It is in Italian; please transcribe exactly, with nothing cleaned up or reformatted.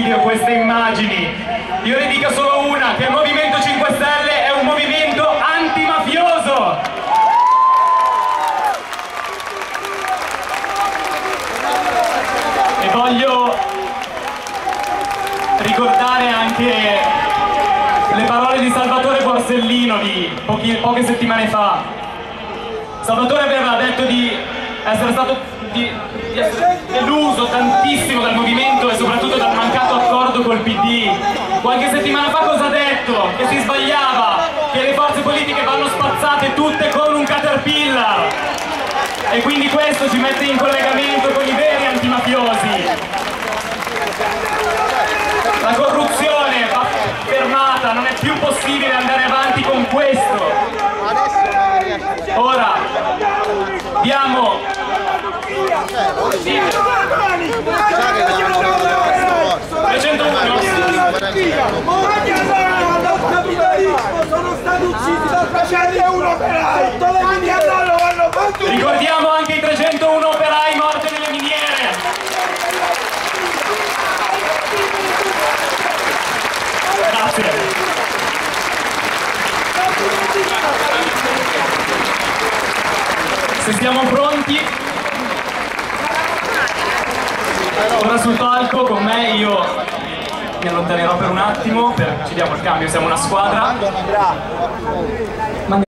video, queste immagini. Io ne dico solo una, che il Movimento cinque Stelle è un movimento antimafioso. E voglio ricordare anche le parole di Salvatore Borsellino di pochi, poche settimane fa. Salvatore aveva detto di essere stato di, di essere deluso tantissimo dal movimento e soprattutto dal mancato accordo col P D. Qualche settimana fa cosa ha detto? Che si sbagliava, che le forze politiche vanno spazzate tutte con un caterpillar. E quindi questo ci mette in collegamento con i veri antimafiosi. La corruzione va fermata, non è più possibile andare avanti con questo. Ora diamo trecentouno. Sono stati uccisi da trecentouno operai. Ricordiamo anche i trecentouno operai morti nelle miniere. Grazie. Se siamo pronti, ora sul palco con me io mi allontanerò per un attimo, per, ci diamo il cambio, siamo una squadra.